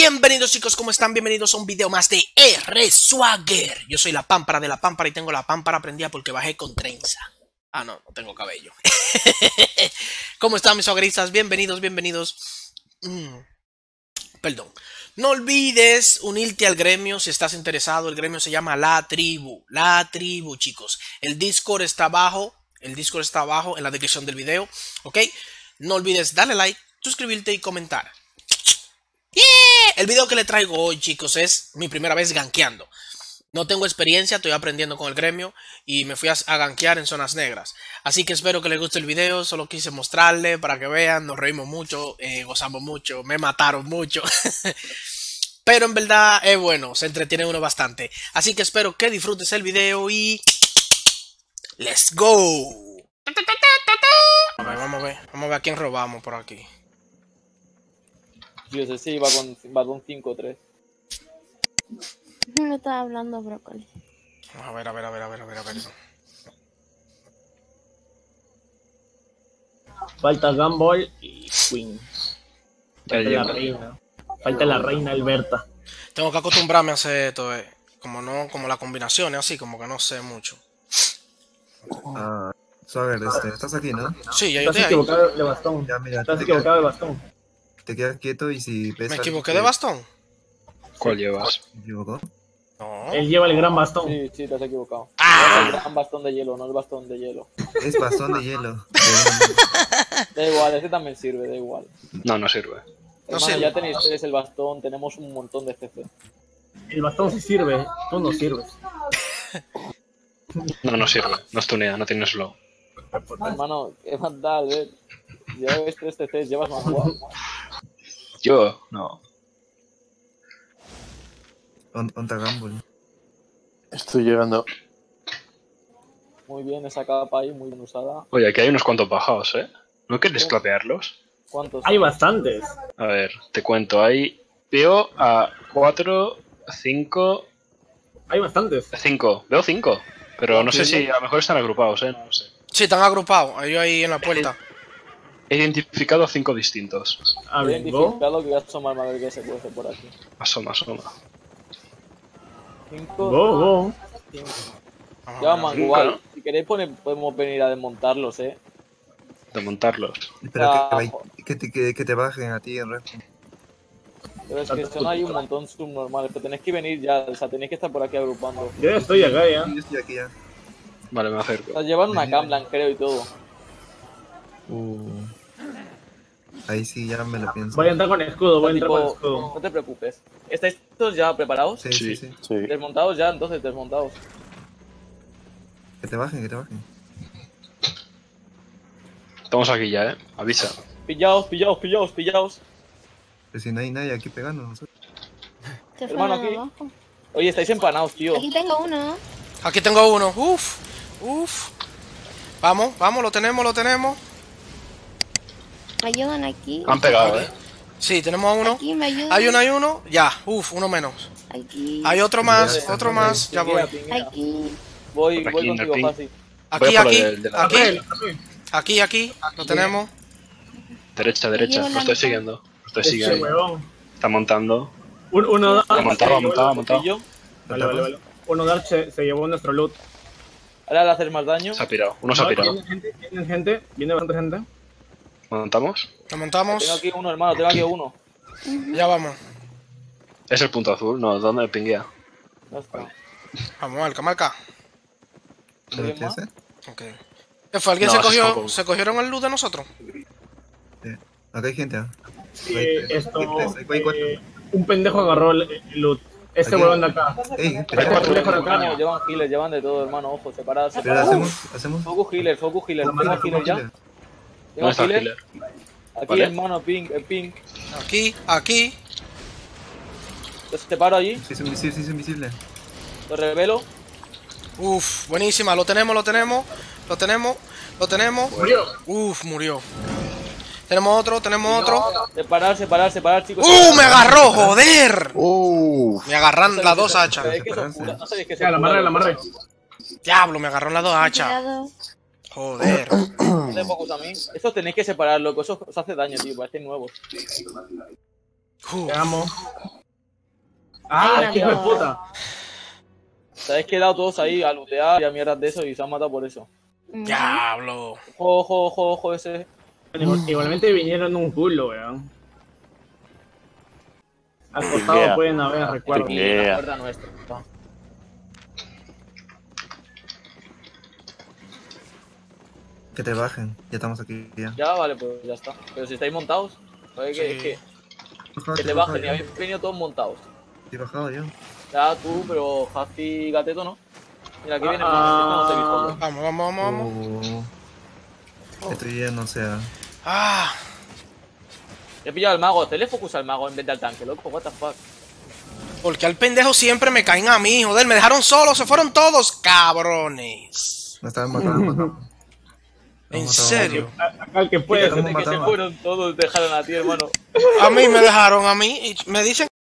Bienvenidos chicos, ¿cómo están? Bienvenidos a un video más de R-Swagger. Yo soy la pámpara de la pámpara y tengo la pámpara prendida porque bajé con trenza. Ah, no tengo cabello. ¿Cómo están mis swaggeristas? Bienvenidos. Perdón. No olvides unirte al gremio si estás interesado. El gremio se llama La Tribu. La Tribu, chicos. El Discord está abajo. El Discord está abajo en la descripción del video. ¿Ok? No olvides darle like, suscribirte y comentar. ¡Yeah! El video que le traigo hoy, chicos, es mi primera vez gankeando. No tengo experiencia, estoy aprendiendo con el gremio y me fui a gankear en zonas negras. Así que espero que les guste el video, solo quise mostrarle para que vean, nos reímos mucho, gozamos mucho, me mataron mucho. Pero en verdad es bueno, se entretiene uno bastante. Así que espero que disfrutes el video y... ¡Let's go! A ver, vamos a ver a quién robamos por aquí. Yo sé si va con 5-3. No estaba hablando brócoli. A ver. Falta Gumball y Queen. Falta la reina. Falta la reina Alberta. Tengo que acostumbrarme a hacer esto, como las combinaciones, así como que no sé mucho. Ah, Swagger, estás aquí, ¿no? Sí, ya yo Estás estoy ahí. equivocado de bastón. Ya, mira, Estás equivocado de bastón. te quedas quieto y si ves ¿Me algo equivoqué que de bastón? ¿Cuál llevas? ¿Me equivocó? No. Él lleva el gran bastón. Sí, te has equivocado. ¡Ah! Es el gran bastón de hielo, no el bastón de hielo. Es bastón de hielo. Da igual, ese también sirve, da igual. No, no sirve. No Hermano, sirve. ya tenéis tres el bastón, tenemos un montón de CC. El bastón sí sirve, tú no sirves. No, no sirve. No estunea, no tiene slow. Hermano, es más da, ver. Llevas 3 CCs, llevas más guapo. Yo, no. Onta Gumball. Estoy llegando. Muy bien, esa capa ahí, muy bien usada. Oye, aquí hay unos cuantos bajados, ¿eh? ¿No quieres clapearlos? ¿Cuántos? Hay bastantes. A ver, te cuento. Veo a 4, 5... Hay bastantes. 5. Veo 5. Pero no sé si a lo mejor están agrupados, ¿eh? No lo sé. Sí, están agrupados, ellos ahí en la puerta. He identificado 5 distintos. A He ver, go. identificado que voy a asomar a ver qué se puede hacer por aquí. Asoma. 5, Go. 5. Vamos Ya, a ver. man, igual. Si queréis podemos venir a desmontarlos, Desmontarlos. Pero Ah, que te bajen a ti en resto. Pero es que son ahí un montón subnormales, pero tenéis que venir ya, o sea, tenéis que estar por aquí agrupando. Yo ya estoy acá ya. Yo estoy aquí ya. Vale, me O acerco. sea, llevan una Camlan, creo, y todo. Ahí sí ya me lo pienso. Voy a entrar con escudo, voy a entrar con Tipo, escudo. no te preocupes. ¿Estáis todos ya preparados? Sí. Sí. Desmontados ya, entonces desmontados. Que te bajen. Estamos aquí ya, ¿eh? Avisa. Pillaos. Pero si no hay nadie aquí pegando nosotros. Se Hermano, fueron aquí. abajo. Oye, estáis empanados, tío. Aquí tengo uno. Aquí tengo uno. Uf. Vamos, lo tenemos. Me ayudan aquí. Han pegado, ¿eh? Sí, tenemos a uno. Aquí me ayudan. Hay uno. Ya, uno menos. Aquí. Hay otro más, ya voy. Aquí. Voy Por aquí, en el contigo, ping. fácil. Voy a por el de la Aquí, lo tenemos. Derecha. Llevo Lo la estoy mitad. siguiendo. Ese huevón. Está montando. Uno Ha montado. Pillo. Vale. Uno Dark se llevó nuestro loot. Ahora le haces más daño. Se ha pirado. Uno se ha pirado. Viene gente, viene bastante gente. ¿Montamos? Lo Tengo montamos. aquí uno, hermano, tengo aquí uno. Ya vamos. Es el punto azul. No, ¿dónde pinguea? Ya está. Vamos, marca. ¿Alguien más? Ok. ¿Qué fue? ¿Alguien No, ese es se Coco. cogieron el loot de nosotros? Acá hay gente. Esto. Hay cuatro. Un pendejo agarró el loot. Ese Aquí. huevón de acá. Ey, Hay pero, cuatro lejos de Hermano, acá. llevan healers, llevan de todo, hermano, ojo, separados. pero hacemos. Focus healer. Tengo healer ya. ¿Dónde Tengo está el healer. healer? Aquí, Vale. hermano, ping. Aquí. Los separo allí, Sí, es invisible. los revelo. Uf, buenísima, lo tenemos. Murió. Uf, murió. Tenemos otro. Separar, chicos. Me agarró, joder. Me agarran No las dos sabéis hachas. que son puras, no sabéis que Ya, son la puras. amarré. Diablo, me agarró las dos hachas. Cuidado. Joder. No te focus a mí. Eso tenéis que separar, loco. Eso os hace daño, tío. Parecen nuevos. Uf. Te amo. ¡Ah, Hay hijo una de puta! Se habéis quedado todos ahí a lootear y a mierdas de eso y se han matado por eso. Ujú. Diablo. Ojo, ese. Igualmente vinieron un culo, weón. Al costado Pinguea. pueden haber recuerdos. Y Yeah. la cuerda nuestra. Que te bajen. Ya estamos aquí. Ya. Ya, vale, pues ya está. Pero si estáis montados, pues es Sí. que te bajen y habéis venido todos montados. Estoy bajado yo. Ya tú, pero Hazi y Gateto no. Mira, aquí viene Ah. no Vamos, vamos, vamos. Estoy ya no sea. Ah, He pillado al mago, te le focus al mago en vez del tanque, loco, what the fuck. porque al pendejo siempre me caen a mí, joder, me dejaron solo, se fueron todos, cabrones. Me estaban matando. En serio. Acá el que puede. ¿Cómo Desde que se mataban? fueron todos, dejaron a ti, hermano. A mí me dejaron a mí y me dicen